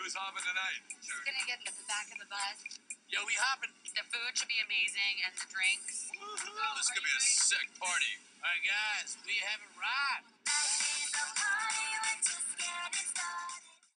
Who's hopping tonight? He's gonna get the back of the bus. Yo, we hopping. The food should be amazing and the drinks. This could be a sick party. All right, guys, we have arrived.